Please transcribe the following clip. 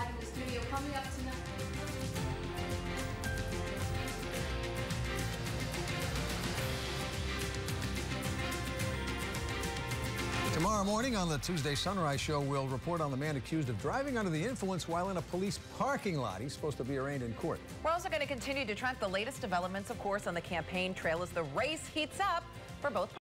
live in the studio. Coming up tonight. Tomorrow morning on the Tuesday Sunrise Show, we'll report on the man accused of driving under the influence while in a police parking lot. He's supposed to be arraigned in court. We're also going to continue to track the latest developments, of course, on the campaign trail as the race heats up for both